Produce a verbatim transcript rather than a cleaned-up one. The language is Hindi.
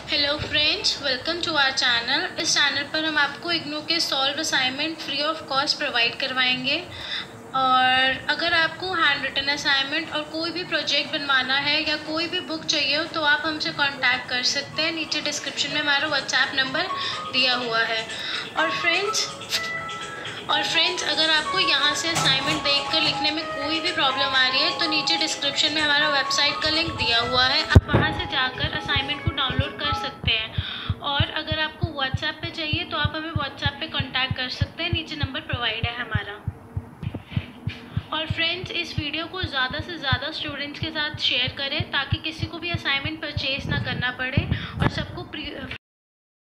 Hello friends, welcome to our channel. इस चैनल पर हम आपको इग्नू के solve assignment free of cost provide करवाएंगे। और अगर आपको हैंड रिटन असाइनमेंट और कोई भी प्रोजेक्ट बनवाना है या कोई भी बुक चाहिए हो तो आप हमसे कांटेक्ट कर सकते हैं। नीचे डिस्क्रिप्शन में हमारा व्हाट्सएप नंबर दिया हुआ है। और फ्रेंड्स और फ्रेंड्स अगर आपको यहाँ से असाइनमेंट देखकर लिखने में कोई भी प्रॉब्लम आ रही है तो नीचे डिस्क्रिप्शन में हमारा वेबसाइट का लिंक दिया हुआ है, आप वहाँ से जाकर असाइनमेंट को डाउनलोड कर सकते हैं। और अगर आपको व्हाट्सएप पे चाहिए तो आप हमें व्हाट्सएप पे कांटेक्ट कर सकते हैं, नीचे नंबर प्रोवाइड है हमारा। और फ्रेंड्स, इस वीडियो को ज़्यादा से ज़्यादा स्टूडेंट्स के साथ शेयर करें ताकि किसी को भी असाइनमेंट परचेज ना करना पड़े। और सब